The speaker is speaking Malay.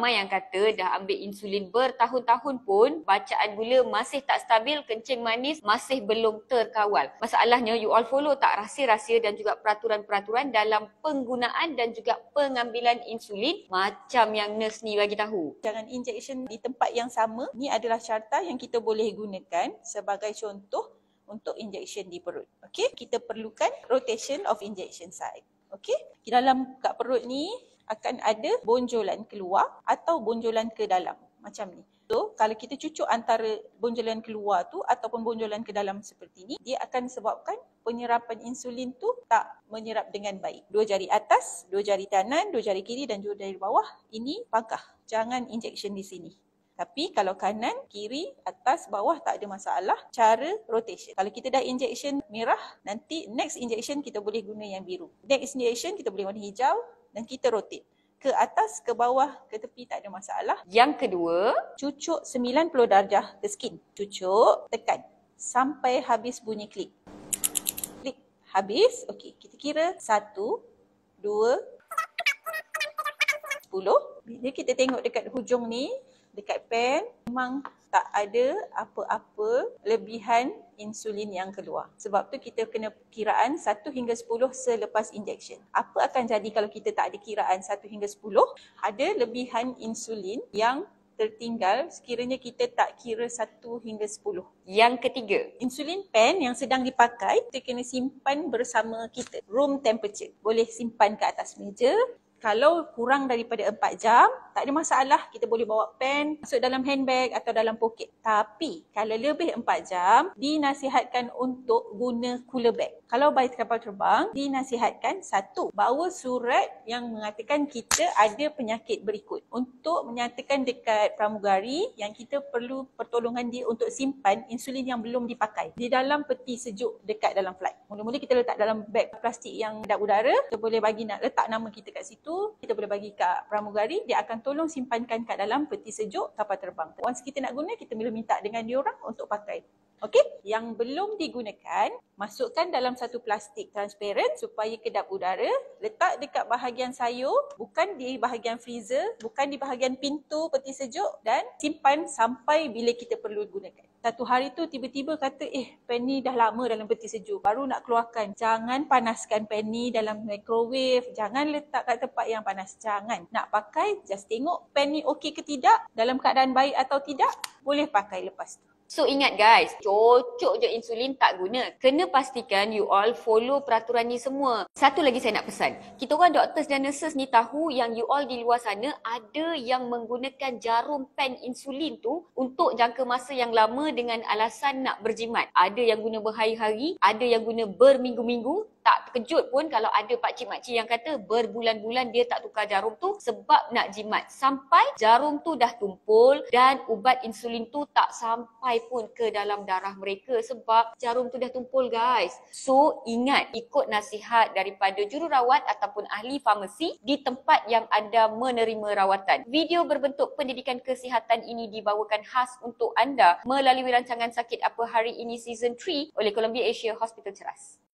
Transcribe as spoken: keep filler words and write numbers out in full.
ramai yang kata dah ambil insulin bertahun-tahun pun bacaan gula masih tak stabil, kencing manis masih belum terkawal. Masalahnya you all follow tak rahsia-rahsia dan juga peraturan-peraturan dalam penggunaan dan juga pengambilan insulin macam yang nurse ni bagi tahu. Jangan injection di tempat yang sama. Ini adalah carta yang kita boleh gunakan sebagai contoh untuk injection di perut. Okey, kita perlukan rotation of injection site. Okey, di dalam kat perut ni akan ada bonjolan keluar atau bonjolan ke dalam macam ni. So, kalau kita cucuk antara bonjolan keluar tu ataupun bonjolan ke dalam seperti ni, dia akan sebabkan penyerapan insulin tu tak menyerap dengan baik. Dua jari atas, dua jari kanan, dua jari kiri dan dua jari bawah, ini pangkah. Jangan injection di sini. Tapi kalau kanan, kiri, atas, bawah tak ada masalah. Cara rotation. Kalau kita dah injection merah, nanti next injection kita boleh guna yang biru. Next injection kita boleh warna hijau dan kita rotate. Ke atas, ke bawah, ke tepi tak ada masalah. Yang kedua, cucuk sembilan puluh darjah ke skin. Cucuk, tekan sampai habis bunyi klik. Klik, habis. Okey, kita kira satu, dua, sepuluh. Bila kita tengok dekat hujung ni, dekat pen, memang tak ada apa-apa lebihan insulin yang keluar. Sebab tu kita kena kiraan satu hingga sepuluh selepas injection. Apa akan jadi kalau kita tak ada kiraan satu hingga sepuluh? Ada lebihan insulin yang tertinggal sekiranya kita tak kira satu hingga sepuluh. Yang ketiga, insulin pen yang sedang dipakai, kita kena simpan bersama kita. Room temperature. Boleh simpan ke atas meja. Kalau kurang daripada empat jam, tak ada masalah. Kita boleh bawa pen, masuk dalam handbag atau dalam poket. Tapi kalau lebih empat jam, dinasihatkan untuk guna cooler bag. Kalau by kapal terbang, dinasihatkan satu, bawa surat yang mengatakan kita ada penyakit berikut. Untuk menyatakan dekat pramugari yang kita perlu pertolongan dia untuk simpan insulin yang belum dipakai di dalam peti sejuk dekat dalam flight. Mula-mula kita letak dalam beg plastik yang kedap udara, kita boleh bagi nak letak nama kita kat situ, kita boleh bagi kat pramugari, dia akan tolong simpankan kat dalam peti sejuk kapal terbang. Once kita nak guna, kita boleh minta dengan diorang untuk pakai. Okey, yang belum digunakan, masukkan dalam satu plastik transparent supaya kedap udara, letak dekat bahagian sayur, bukan di bahagian freezer, bukan di bahagian pintu peti sejuk dan simpan sampai bila kita perlu gunakan. Satu hari tu tiba-tiba kata, eh pen ni dah lama dalam peti sejuk, baru nak keluarkan. Jangan panaskan pen ni dalam microwave, jangan letak kat tempat yang panas. Jangan. Nak pakai, just tengok pen ni okey ke tidak, dalam keadaan baik atau tidak, boleh pakai lepas tu. So ingat guys, cocok je insulin tak guna. Kena pastikan you all follow peraturan ni semua. Satu lagi saya nak pesan. Kita orang doctors dan nurses ni tahu yang you all di luar sana ada yang menggunakan jarum pen insulin tu untuk jangka masa yang lama dengan alasan nak berjimat. Ada yang guna berhari-hari, ada yang guna berminggu-minggu. Tak terkejut pun kalau ada pakcik-makcik yang kata berbulan-bulan dia tak tukar jarum tu sebab nak jimat. Sampai jarum tu dah tumpul dan ubat insulin tu tak sampai pun ke dalam darah mereka sebab jarum tu dah tumpul guys. So ingat, ikut nasihat daripada jururawat ataupun ahli farmasi di tempat yang anda menerima rawatan. Video berbentuk pendidikan kesihatan ini dibawakan khas untuk anda melalui rancangan Sakit Apa Hari Ini Season tiga oleh Columbia Asia Hospital Ceras.